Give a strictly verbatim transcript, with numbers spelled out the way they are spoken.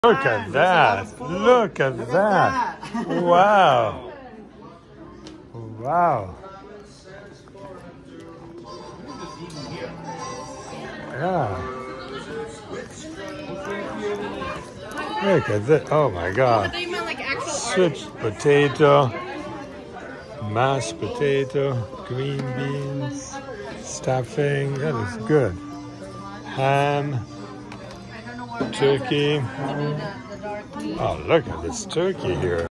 Look at that. Look at that. Wow. Wow. Yeah. Look at that. Oh my God. Sweet potato, mashed potato, green beans, stuffing. That is good. Ham, turkey. Oh, look at this turkey here.